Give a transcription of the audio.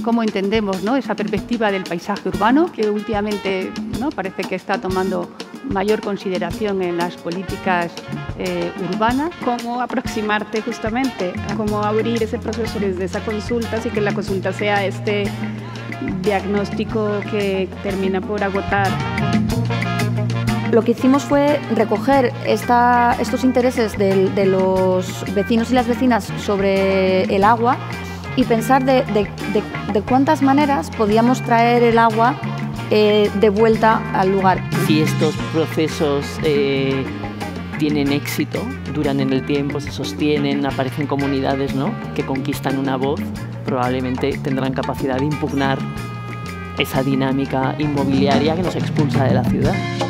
cómo entendemos, ¿no?, esa perspectiva del paisaje urbano, que últimamente, ¿no?, parece que está tomando mayor consideración en las políticas urbanas. Cómo aproximarte justamente, a cómo abrir ese proceso desde esa consulta, así que la consulta sea este diagnóstico que termina por agotar. Lo que hicimos fue recoger estos intereses de los vecinos y las vecinas sobre el agua y pensar de cuántas maneras podíamos traer el agua de vuelta al lugar. Si estos procesos tienen éxito, duran en el tiempo, se sostienen, aparecen comunidades, ¿no?, que conquistan una voz, probablemente tendrán capacidad de impugnar esa dinámica inmobiliaria que nos expulsa de la ciudad.